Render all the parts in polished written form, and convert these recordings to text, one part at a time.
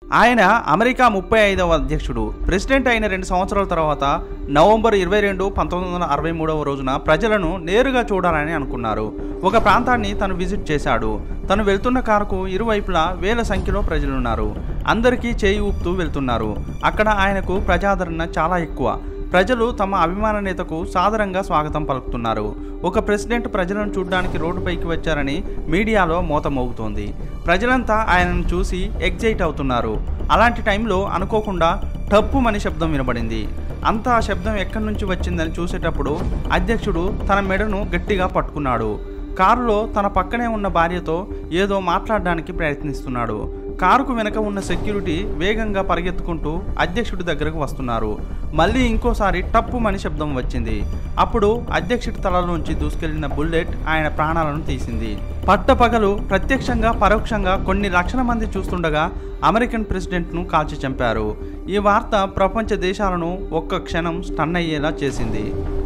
ఆయన అమెరికా 35వ అధ్యక్షుడు. ప్రెసిడెంట్ అయిన 2 సంవత్సరాల తర్వాత నవంబర్ 22, 1963 రోజున ప్రజలను నేరుగా చూడాలని అనుకున్నారు. ఒక ప్రాంతాన్ని తను విజిట్ చేశాడు. తను వెళ్తున్న కారుకు ఇరువైపులా వేల సంఖ్యలో ప్రజలున్నారు. అందరికీ చేయి ఊపుతూ వెళ్తున్నారు. అక్కడ ఆయనకు ప్రజాదరణ చాలా ఎక్కువ. ప్రజలు తమ అభిమాన నేతకు సాదరంగా స్వాగతం పలుకుతున్నారు. ఒక ప్రెసిడెంట్ ప్రజలను చూడడానికి రోడ్డుపైకి వచ్చారని మీడియాలో మోత మోగుతోంది. ప్రజలంతా ఆయనను చూసి ఎగ్జైట్ అవుతున్నారు. అలాంటి టైంలో అనుకోకుండా టప్పుమని శబ్దం వినబడింది. అంతా ఆ శబ్దం ఎక్కడి నుంచి వచ్చిందని చూసేటప్పుడు అధ్యక్షుడు తన మెడను గట్టిగా పట్టుకున్నాడు. కారులో తన పక్కనే ఉన్న భార్యతో ఏదో మాట్లాడడానికి ప్రయత్నిస్తున్నాడు. కారుకు వెనక ఉన్న సెక్యూరిటీ వేగంగా పరిగెత్తుకుంటూ అధ్యక్షుడి దగ్గరకు వస్తున్నారు. మళ్ళీ ఇంకోసారి టప్పుమని శబ్దం వచ్చింది. అప్పుడు అధ్యక్షుడి తలలోంచి దూసుకెళ్లిన బుల్లెట్ ఆయన ప్రాణాలను తీసింది. పట్టపగలు ప్రత్యక్షంగా పరోక్షంగా కొన్ని లక్షల మంది చూస్తుండగా అమెరికన్ ప్రెసిడెంట్ను కాల్చి చంపారు. ఈ వార్త ప్రపంచ దేశాలను ఒక్క క్షణం స్టన్ అయ్యేలా చేసింది.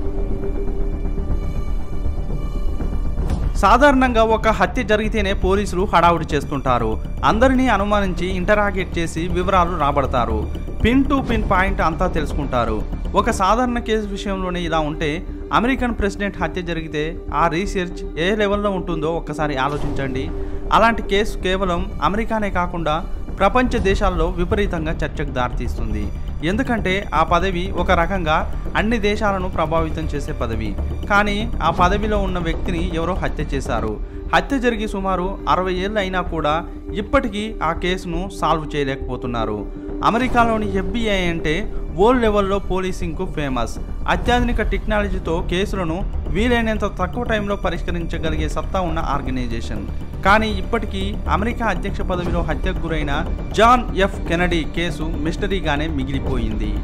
సాధారణంగా ఒక హత్య జరిగితేనే పోలీసులు హడావుడి చేస్తుంటారు. అందరినీ అనుమానించి ఇంటరాగేట్ చేసి వివరాలు రాబడతారు. పిన్ టు పిన్ పాయింట్ అంతా తెలుసుకుంటారు. ఒక సాధారణ కేసు విషయంలోనే ఇలా ఉంటే అమెరికన్ ప్రెసిడెంట్ హత్య జరిగితే ఆ రీసెర్చ్ ఏ లెవెల్లో ఉంటుందో ఒక్కసారి ఆలోచించండి. అలాంటి కేసు కేవలం అమెరికానే కాకుండా ప్రపంచ దేశాల్లో విపరీతంగా చర్చకు దారితీస్తుంది. ఎందుకంటే ఆ పదవి ఒక రకంగా అన్ని దేశాలను ప్రభావితం చేసే పదవి. కానీ ఆ పదవిలో ఉన్న వ్యక్తిని ఎవరో హత్య చేశారు. హత్య జరిగి సుమారు 60 ఏళ్ళు అయినా కూడా ఇప్పటికీ ఆ కేసును సాల్వ్ చేయలేకపోతున్నారు. అమెరికాలోని FBI అంటే వరల్డ్ లెవెల్లో పోలీసింగ్కు ఫేమస్. అత్యాధునిక టెక్నాలజీతో కేసులను వీలైనంత తక్కువ టైంలో పరిష్కరించగలిగే సత్తా ఉన్న ఆర్గనైజేషన్. కానీ ఇప్పటికీ అమెరికా అధ్యక్ష పదవిలో హత్యకు గురైన జాన్ ఎఫ్ కెనడీ కేసు మిస్టరీగానే మిగిలిపోయింది.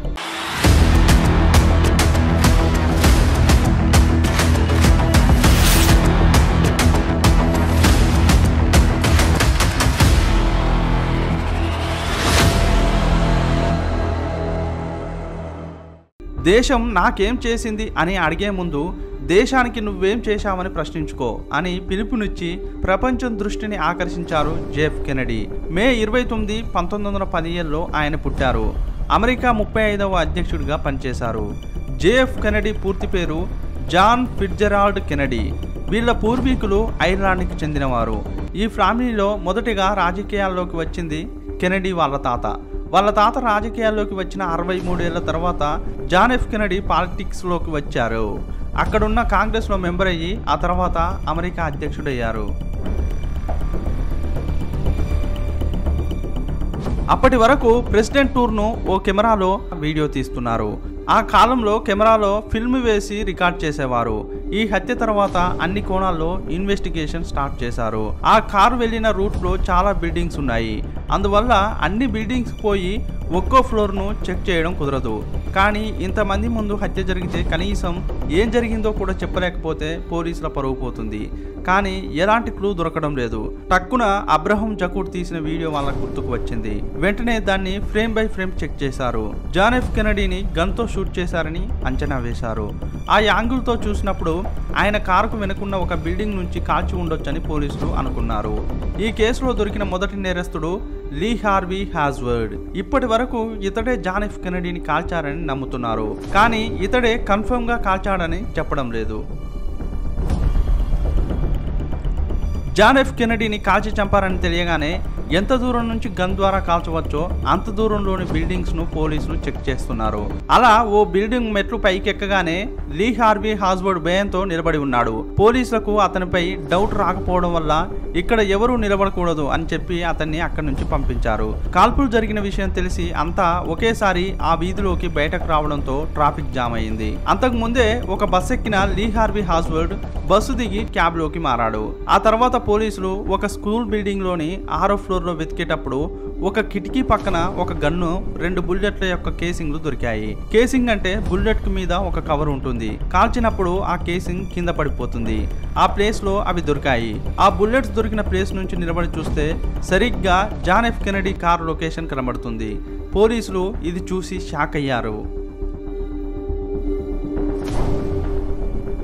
దేశం నాకేం చేసింది అని అడిగే ముందు దేశానికి నువ్వేం చేశావని ప్రశ్నించుకో అని పిలుపునిచ్చి ప్రపంచం దృష్టిని ఆకర్షించారు జెఫ్ కెనడీ. మే 29, 1917లో ఆయన పుట్టారు. అమెరికా 35వ అధ్యక్షుడిగా పనిచేశారు. జెఫ్ కెనడీ పూర్తి పేరు జాన్ ఫిట్జెరాల్డ్ కెనడీ. వీళ్ళ పూర్వీకులు ఐర్లాండ్కి చెందినవారు. ఈ ఫ్యామిలీలో మొదటిగా రాజకీయాల్లోకి వచ్చింది కెనడీ వాళ్ళ తాత. వాళ్ళ తాత రాజకీయాల్లోకి వచ్చిన 63 ఏళ్ల తర్వాత జాన్ ఎఫ్ కెనడీ పాలిటిక్స్లోకి వచ్చారు. అక్కడున్న కాంగ్రెస్లో మెంబర్ అయ్యి ఆ తర్వాత అమెరికా అధ్యక్షుడయ్యారు. అప్పటి వరకు ప్రెసిడెంట్ టూర్ను ఓ కెమెరాలో వీడియో తీస్తున్నారు. ఆ కాలంలో కెమెరాలో ఫిల్మ్ వేసి రికార్డ్ చేసేవారు. ఈ హత్య తర్వాత అన్ని కోణాల్లో ఇన్వెస్టిగేషన్ స్టార్ట్ చేశారు. ఆ కారు వెళ్ళిన రూట్లో చాలా బిల్డింగ్స్ ఉన్నాయి. అందువల్ల అన్ని బిల్డింగ్స్ పోయి ఒక్కో ఫ్లోర్ను చెక్ చేయడం కుదరదు. కానీ ఇంతమంది ముందు హత్య జరిగితే కనీసం ఏం జరిగిందో కూడా చెప్పలేకపోతే పోలీసుల పరువు పోతుంది. కానీ ఎలాంటి క్లూ దొరకడం లేదు. టక్కున అబ్రహం జకూర్ తీసిన వీడియో వాళ్ళకు గుర్తుకు వచ్చింది. వెంటనే దాన్ని ఫ్రేమ్ బై ఫ్రేమ్ చెక్ చేశారు. జాన్ ఎఫ్ కెనడీని గన్తో షూట్ చేశారని అంచనా వేశారు. ఆ యాంగిల్తో చూసినప్పుడు ఆయన కారుకు వెనుకున్న ఒక బిల్డింగ్ నుంచి కాల్చి ఉండొచ్చని పోలీసులు అనుకున్నారు. ఈ కేసులో దొరికిన మొదటి నేరస్తుడు లీ హార్వీ హాజ్వర్డ్. ఇప్పటి వరకు ఇతడే జాన్ ఎఫ్ కెనడీని కాల్చారని నమ్ముతున్నారు. కానీ ఇతడే కన్ఫర్మ్ గా కాల్చాడని చెప్పడం లేదు. జాన్ ఎఫ్ కెనడీని కాల్చి చంపారని తెలియగానే ఎంత దూరం నుంచి గన్ ద్వారా కాల్చవచ్చో అంత దూరంలోని బిల్డింగ్స్ ను పోలీసులు చెక్ చేస్తున్నారు. అలా ఓ బిల్డింగ్ మెట్లు పైకెక్కగానే లీ హార్వీ హాజ్వర్డ్ భయంతో నిలబడి ఉన్నాడు. పోలీసులకు అతనిపై డౌట్ రాకపోవడం వల్ల ఇక్కడ ఎవరూ నిలబడకూడదు అని చెప్పి అతన్ని అక్కడి నుంచి పంపించారు. కాల్పులు జరిగిన విషయం తెలిసి అంతా ఒకేసారి ఆ వీధిలోకి బయటకు రావడంతో ట్రాఫిక్ జామ్ అయింది. అంతకు ముందే ఒక బస్ ఎక్కిన లీ హార్వీ హాజ్వర్డ్ బస్సు దిగి క్యాబ్ లోకి మారాడు. ఆ తర్వాత పోలీసులు ఒక స్కూల్ బిల్డింగ్ లోని 6వ ఫ్లోర్ లో వెతికేటప్పుడు ఒక కిటికీ పక్కన ఒక గన్ను, 2 బుల్లెట్ల యొక్క కేసింగ్లు దొరికాయి. కేసింగ్ అంటే బుల్లెట్ మీద ఒక కవర్ ఉంటుంది. కాల్చినప్పుడు ఆ కేసింగ్ కింద పడిపోతుంది. ఆ ప్లేస్ లో అవి దొరికాయి. ఆ బుల్లెట్స్ దొరికిన ప్లేస్ నుంచి నిలబడి చూస్తే సరిగ్గా John F Kennedy car location కనబడుతుంది. పోలీసులు ఇది చూసి షాక్ అయ్యారు.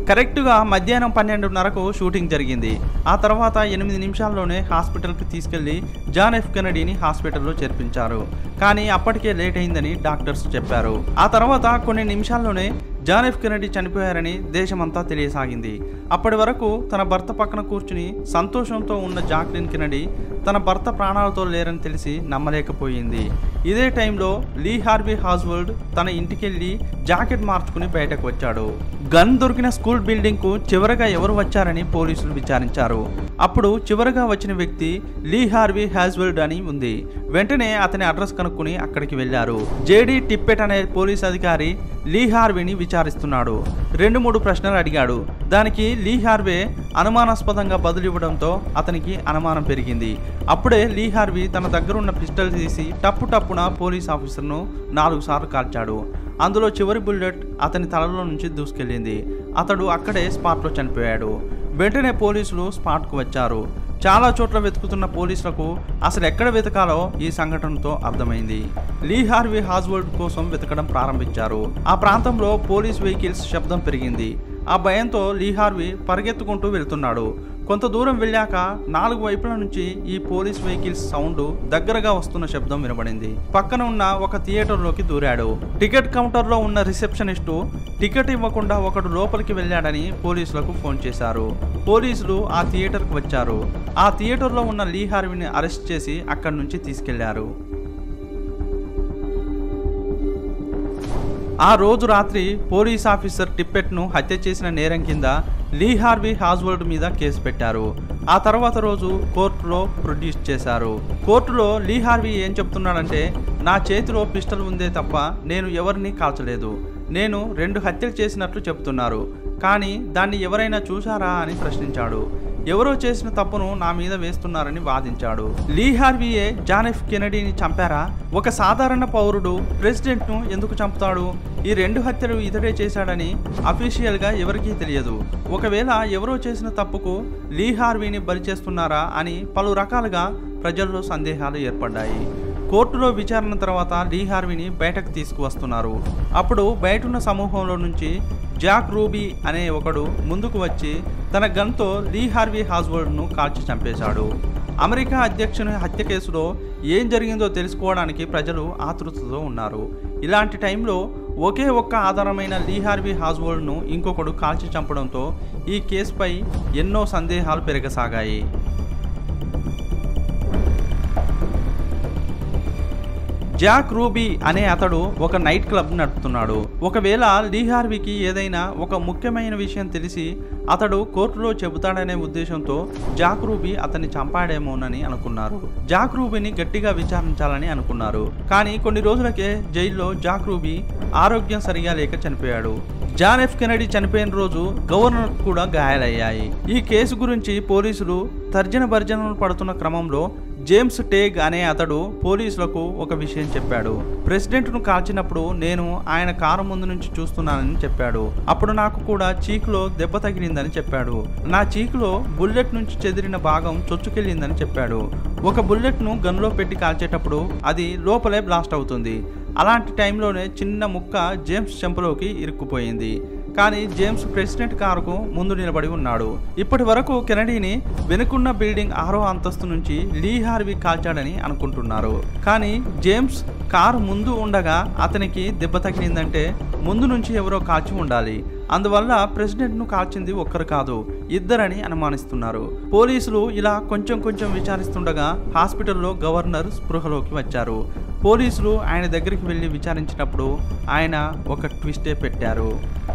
కరెక్ట్గా మధ్యాహ్నం 12:30కు షూటింగ్ జరిగింది. ఆ తర్వాత 8 నిమిషాల్లోనే హాస్పిటల్కి తీసుకెళ్లి జాన్ ఎఫ్ కెనడీని హాస్పిటల్లో చేర్పించారు. కానీ అప్పటికే లేట్ అయిందని డాక్టర్స్ చెప్పారు. ఆ తర్వాత కొన్ని నిమిషాల్లోనే జాన్ ఎఫ్ కెనడీ చనిపోయారని దేశమంతా తెలియసాగింది. అప్పటి వరకు తన భర్త పక్కన కూర్చుని సంతోషంతో ఉన్న జాక్లిన్ కెనడీ తన భర్త ప్రాణాలతో లేరని తెలిసి నమ్మలేకపోయింది. ఇదే టైంలో లీ హార్వీ ఆస్వాల్డ్ తన ఇంటికెళ్ళి జాకెట్ మార్చుకుని బయటకు వచ్చాడు. గన్ దొరికిన స్కూల్ బిల్డింగ్కు చివరగా ఎవరు వచ్చారని పోలీసులు విచారించారు. అప్పుడు చివరగా వచ్చిన వ్యక్తి లీ హార్వీ ఆస్వాల్డ్ అని ఉంది. వెంటనే అతని అడ్రస్ కనుక్కుని అక్కడికి వెళ్లారు. జేడీ టిప్పెట్ అనే పోలీస్ అధికారి లీ హార్వీని విచారిస్తున్నాడు. 2-3 ప్రశ్నలు అడిగాడు. దానికి లీ హార్వే అనుమానాస్పదంగా బదులివ్వడంతో అతనికి అనుమానం పెరిగింది. అప్పుడే లీ హార్వీ తన దగ్గరున్న పిస్టల్ తీసి టప్పున పోలీస్ ఆఫీసర్ను 4 సార్లు కాల్చాడు. అందులో చివరి బుల్లెట్ అతని తలలో నుంచి దూసుకెళ్ళింది. అతడు అక్కడే స్పాట్లో చనిపోయాడు. వెంటనే పోలీసులు స్పాట్కు వచ్చారు. చాలా చోట్ల వెతుకుతున్న పోలీసులకు అసలు ఎక్కడ వెతకాలో ఈ సంఘటనతో అర్థమైంది. లీ హార్వీ ఆస్వాల్డ్ కోసం వెతకడం ప్రారంభించారు. ఆ ప్రాంతంలో పోలీస్ వెహికల్స్ శబ్దం పెరిగింది. ఆ భయంతో లీ హార్వీ పరిగెత్తుకుంటూ వెళ్తున్నాడు. కొంత దూరం వెళ్ళాక 4 వైపుల నుంచి ఈ పోలీస్ వెహికల్స్ సౌండ్ దగ్గరగా వస్తున్న శబ్దం వినబడింది. పక్కన ఉన్న ఒక థియేటర్లోకి దూరాడు. టికెట్ కౌంటర్లో ఉన్న రిసెప్షనిస్టు టికెట్ ఇవ్వకుండా ఒకడు లోపలికి వెళ్ళాడని పోలీసులకు ఫోన్ చేశారు. పోలీసులు ఆ థియేటర్కి వచ్చారు. ఆ థియేటర్లో ఉన్న లీ హార్వీని అరెస్ట్ చేసి అక్కడి నుంచి తీసుకెళ్లారు. ఆ రోజు రాత్రి పోలీస్ ఆఫీసర్ టిప్పెట్ను హత్య చేసిన నేరం కింద లీ హార్వీ ఆస్వాల్డ్ మీద కేసు పెట్టారు. ఆ తర్వాత రోజు కోర్టులో ప్రొడ్యూస్ చేశారు. కోర్టులో లీ హార్వీ ఏం చెప్తున్నాడంటే, నా చేతిలో పిస్టల్ ఉందే తప్ప నేను ఎవరిని కాల్చలేదు. నేను 2 హత్యలు చేసినట్లు చెబుతున్నారు. కానీ దాన్ని ఎవరైనా చూశారా అని ప్రశ్నించాడు. ఎవరో చేసిన తప్పును నా మీద వేస్తున్నారని వాదించాడు. లీ హార్వీయే జాన్ ఎఫ్ కెనడీని చంపారా? ఒక సాధారణ పౌరుడు ప్రెసిడెంట్ను ఎందుకు చంపుతాడు? ఈ 2 హత్యలు ఇతడే చేశాడని అఫీషియల్గా ఎవరికీ తెలియదు. ఒకవేళ ఎవరో చేసిన తప్పుకు లీ హార్వీని బలి చేస్తున్నారా అని పలు రకాలుగా ప్రజల్లో సందేహాలు ఏర్పడ్డాయి. కోర్టులో విచారణ తర్వాత లీ హార్వీని బయటకు తీసుకువస్తున్నారు. అప్పుడు బయటున్న సమూహంలో నుంచి జాక్ రూబీ అనే ఒకడు ముందుకు వచ్చి తన గన్తో లీ హార్వీ ఆస్వాల్డ్ను కాల్చి చంపేశాడు. అమెరికా అధ్యక్షుని హత్య కేసులో ఏం జరిగిందో తెలుసుకోవడానికి ప్రజలు ఆతృతతో ఉన్నారు. ఇలాంటి టైంలో ఒకే ఒక్క ఆధారమైన లీ హార్వీ ఆస్వాల్డ్ను ఇంకొకడు కాల్చి చంపడంతో ఈ కేసుపై ఎన్నో సందేహాలు పెరగసాగాయి. జాక్ రూబీ అనే అతడు ఒక నైట్ క్లబ్ నడుపుతున్నాడు. ఒకవేళ లీ హార్వీకి ఏదైనా ఒక ముఖ్యమైన విషయం తెలిసి అతడు కోర్టులో చెబుతాడనే ఉద్దేశంతో జాక్ రూబీ అతన్ని చంపాడేమోనని అనుకున్నారు. జాక్ రూబీని గట్టిగా విచారించాలని అనుకున్నారు. కానీ కొన్ని రోజులకే జైల్లో జాక్ రూబీ ఆరోగ్యం సరిగా లేక చనిపోయాడు. జాన్ ఎఫ్ కెనడీ చనిపోయిన రోజు గవర్నర్ కూడా గాయాలయ్యాయి. ఈ కేసు గురించి పోలీసులు తర్జన భర్జనలు పడుతున్న క్రమంలో జేమ్స్ టేగ్ అనే అతడు పోలీసులకు ఒక విషయం చెప్పాడు. ప్రెసిడెంట్ను కాల్చినప్పుడు నేను ఆయన కారు ముందు నుంచి చూస్తున్నానని చెప్పాడు. అప్పుడు నాకు కూడా చీకులో దెబ్బ తగిలిందని చెప్పాడు. నా చీకులో బుల్లెట్ నుంచి చెదిరిన భాగం చొచ్చుకెళ్ళిందని చెప్పాడు. ఒక బుల్లెట్ను గన్లో పెట్టి కాల్చేటప్పుడు అది లోపలే బ్లాస్ట్ అవుతుంది. అలాంటి టైంలోనే చిన్న ముక్క జేమ్స్ చెంపలోకి ఇరుక్కుపోయింది. కానీ జేమ్స్ ప్రెసిడెంట్ కారుకు ముందు నిలబడి ఉన్నాడు. ఇప్పటి వరకు కెనడీని వెనుకున్న బిల్డింగ్ 6వ అంతస్తు నుంచి లీ హార్వీ కాల్చాడని అనుకుంటున్నారు. కానీ జేమ్స్ కారు ముందు ఉండగా అతనికి దెబ్బ తగిలిందంటే ముందు నుంచి ఎవరో కాల్చి ఉండాలి. అందువల్ల ప్రెసిడెంట్ను కాల్చింది ఒక్కరు కాదు, ఇద్దరని అనుమానిస్తున్నారు. పోలీసులు ఇలా కొంచెం విచారిస్తుండగా హాస్పిటల్లో గవర్నర్ స్పృహలోకి వచ్చారు. పోలీసులు ఆయన దగ్గరికి వెళ్ళి విచారించినప్పుడు ఆయన ఒక ట్విస్టే పెట్టారు.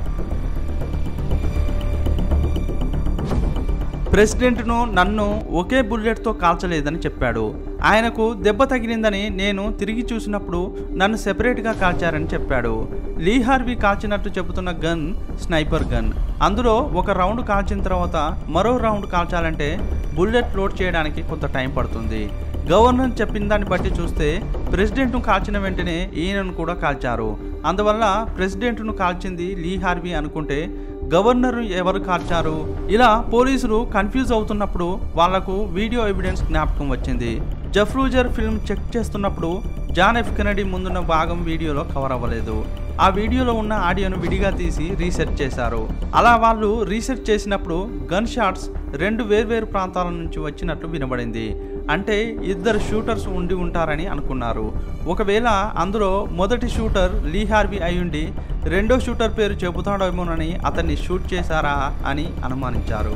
ప్రెసిడెంట్ను నన్ను ఒకే బుల్లెట్తో కాల్చలేదని చెప్పాడు. ఆయనకు దెబ్బ తగిలిందని నేను తిరిగి చూసినప్పుడు నన్ను సెపరేట్గా కాల్చారని చెప్పాడు. లీ హార్వీ కాల్చినట్టు చెబుతున్న గన్ స్నైపర్ గన్. అందులో ఒక రౌండ్ కాల్చిన తర్వాత మరో రౌండ్ కాల్చాలంటే బుల్లెట్ లోడ్ చేయడానికి కొంత టైం పడుతుంది. గవర్నర్ చెప్పిన దాన్ని బట్టి చూస్తే ప్రెసిడెంట్ను కాల్చిన వెంటనే ఈయనను కూడా కాల్చారు. అందువల్ల ప్రెసిడెంట్ను కాల్చింది లీ హార్వీ అనుకుంటే గవర్నర్ ఎవరు కాల్చారు? ఇలా పోలీసులు కన్ఫ్యూజ్ అవుతున్నప్పుడు వాళ్లకు వీడియో ఎవిడెన్స్ జ్ఞాపకం వచ్చింది. జఫ్రూజర్ ఫిల్మ్ చెక్ చేస్తున్నప్పుడు జాన్ ఎఫ్ కెనడీ ముందున్న భాగం వీడియోలో కవర్ అవ్వలేదు. ఆ వీడియోలో ఉన్న ఆడియోను విడిగా తీసి రీసెర్చ్ చేశారు. అలా వాళ్ళు రీసెర్చ్ చేసినప్పుడు గన్ షాట్స్ 2 వేర్వేరు ప్రాంతాల నుంచి వచ్చినట్లు వినబడింది. అంటే ఇద్దరు షూటర్స్ ఉండి ఉంటారని అనుకున్నారు. ఒకవేళ అందులో మొదటి షూటర్ లీ హార్వీ అయ్యుండి రెండో షూటర్ పేరు చెబుతాడేమోనని అతన్ని షూట్ చేశారా అని అనుమానించారు.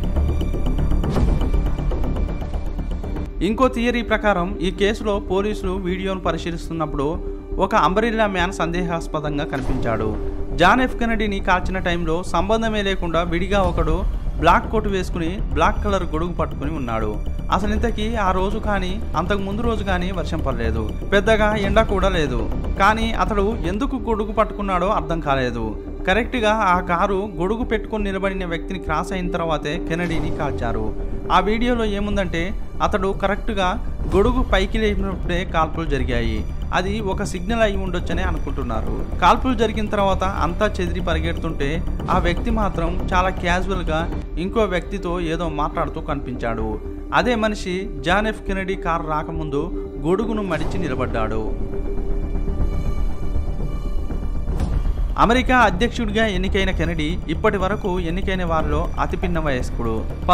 ఇంకో థియరీ ప్రకారం ఈ కేసులో పోలీసులు వీడియోను పరిశీలిస్తున్నప్పుడు ఒక అంబ్రెల్లా మ్యాన్ సందేహాస్పదంగా కనిపించాడు. జాన్ ఎఫ్ కెనడీని కాల్చిన టైంలో సంబంధమే లేకుండా విడిగా ఒకడు బ్లాక్ కోట్ వేసుకుని బ్లాక్ కలర్ గొడుగు పట్టుకుని ఉన్నాడు. అసలు ఇంతకీ ఆ రోజు కానీ అంతకు ముందు రోజు కానీ వర్షం పడలేదు, పెద్దగా ఎండ కూడా లేదు. కానీ అతడు ఎందుకు గొడుగు పట్టుకున్నాడో అర్థం కాలేదు. కరెక్ట్గా ఆ కారు గొడుగు పెట్టుకుని నిలబడిన వ్యక్తిని క్రాస్ అయిన తర్వాతే కెనడీని కాల్చారు. ఆ వీడియోలో ఏముందంటే అతడు కరెక్ట్గా గొడుగు పైకి లేపినప్పుడే కాల్పులు జరిగాయి. అది ఒక సిగ్నల్ అయి ఉండొచ్చని అనుకుంటున్నారు. కాల్పులు జరిగిన తర్వాత అంతా చెదిరి పరిగెడుతుంటే ఆ వ్యక్తి మాత్రం చాలా క్యాజువల్గా ఇంకో వ్యక్తితో ఏదో మాట్లాడుతూ కనిపించాడు. అదే మనిషి జాన్ ఎఫ్ కెనడీ కారు రాకముందు గొడుగును మడిచి నిలబడ్డాడు. అమెరికా అధ్యక్షుడిగా ఎన్నికైన కెనడీ ఇప్పటి వరకు ఎన్నికైన వారిలో అతి పిన్న వయస్కుడు.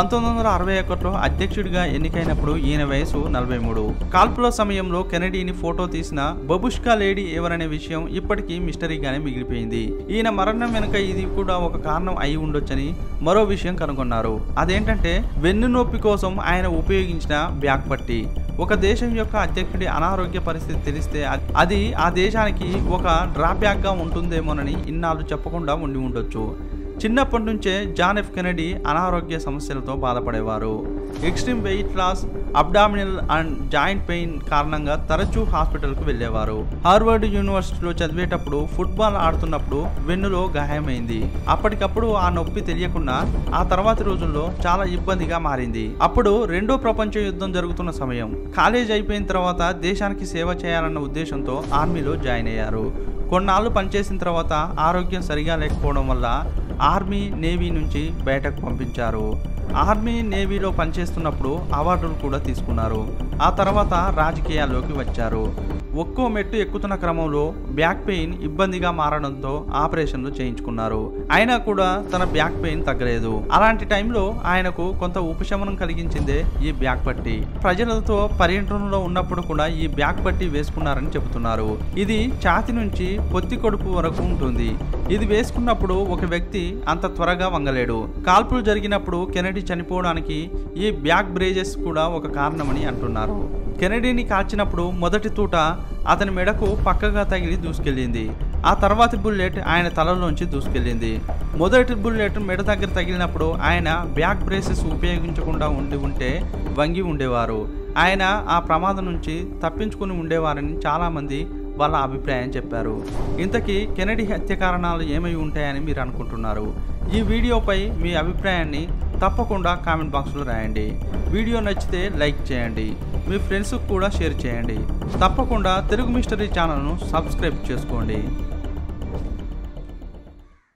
1961లో అధ్యక్షుడిగా ఎన్నికైనప్పుడు ఈయన వయసు 43. కాల్పుల సమయంలో కెనడీని ఫోటో తీసిన బబుష్కా లేడీ ఎవరనే విషయం ఇప్పటికీ మిస్టరీగానే మిగిలిపోయింది. ఈయన మరణం వెనుక ఇది కూడా ఒక కారణం అయి ఉండొచ్చని మరో విషయం కనుగొన్నారు. అదేంటంటే వెన్నునొప్పి కోసం ఆయన ఉపయోగించిన బ్యాక్ పట్టీ. ఒక దేశం యొక్క అధ్యక్షుడి అనారోగ్య పరిస్థితి తెలిస్తే అది ఆ దేశానికి ఒక డ్రాబ్యాక్గా ఉంటుందేమోనని ఇన్నాళ్ళు చెప్పకుండా ఉండి ఉండొచ్చు. చిన్నప్పటి నుంచే జాన్ ఎఫ్ కెనడీ అనారోగ్య సమస్యలతో బాధపడేవారు. Extreme weight loss, abdominal and joint pain కారణంగా తరచూ హాస్పిటల్కు వెళ్ళేవారు. హార్వర్డ్ యూనివర్సిటీలో చదివేటప్పుడు ఫుట్బాల్ ఆడుతున్నప్పుడు వెన్నులో గాయమైంది. అప్పటికప్పుడు ఆ నొప్పి తెలియకుండా ఆ తర్వాతి రోజుల్లో చాలా ఇబ్బందిగా మారింది. అప్పుడు రెండో ప్రపంచ యుద్ధం జరుగుతున్న సమయం. కాలేజ్ అయిపోయిన తర్వాత దేశానికి సేవ చేయాలన్న ఉద్దేశంతో ఆర్మీలో జాయిన్ అయ్యారు. కొన్నాళ్ళు పనిచేసిన తర్వాత ఆరోగ్యం సరిగా లేకపోవడం వల్ల ఆర్మీ నేవీ నుంచి బయటకు పంపించారు. ఆర్మీ నేవీలో పనిచేస్తున్నప్పుడు అవార్డులు కూడా తీసుకున్నారు. ఆ తర్వాత రాజకీయాల్లోకి వచ్చారు. ఒక్కో మెట్టు ఎక్కుతున్న క్రమంలో బ్యాక్ పెయిన్ ఇబ్బందిగా మారడంతో ఆపరేషన్లు చేయించుకున్నారు. అయినా కూడా తన బ్యాక్ పెయిన్ తగ్గలేదు. అలాంటి టైంలో ఆయనకు కొంత ఉపశమనం కలిగించిందే ఈ బ్యాక్ పట్టీ. ప్రజలతో పర్యటనలో ఉన్నప్పుడు కూడా ఈ బ్యాక్ పట్టీ వేసుకున్నారని చెబుతున్నారు. ఇది ఛాతి నుంచి పొత్తి కడుపు వరకు ఉంటుంది. ఇది వేసుకున్నప్పుడు ఒక వ్యక్తి అంత త్వరగా వంగలేడు. కాల్పులు జరిగినప్పుడు కెనడీ చనిపోవడానికి ఈ బ్యాక్ బ్రేజెస్ కూడా ఒక కారణమని అంటున్నారు. కెనడీని కాల్చినప్పుడు మొదటి తూట అతని మెడకు పక్కగా తగిలి దూసుకెళ్ళింది. ఆ తర్వాతి బుల్లెట్ ఆయన తలలోంచి దూసుకెళ్ళింది. మొదటి బుల్లెట్ మెడ దగ్గర తగిలినప్పుడు ఆయన బ్యాక్ బ్రేసెస్ ఉపయోగించకుండా ఉంటే వంగి ఉండేవారు. ఆయన ఆ ప్రమాదం నుంచి తప్పించుకుని ఉండేవారని చాలామంది వాళ్ళ అభిప్రాయం చెప్పారు. ఇంతకీ కెనడీ హత్య కారణాలు ఏమై ఉంటాయని మీరు అనుకుంటున్నారు? ఈ వీడియోపై మీ అభిప్రాయాన్ని తప్పకుండా కామెంట్ బాక్స్లో రాయండి. వీడియో నచ్చితే లైక్ చేయండి, మీ ఫ్రెండ్స్కి కూడా షేర్ చేయండి. తప్పకుండా తెలుగు మిస్టరీ ఛానల్ను సబ్స్క్రైబ్ చేసుకోండి.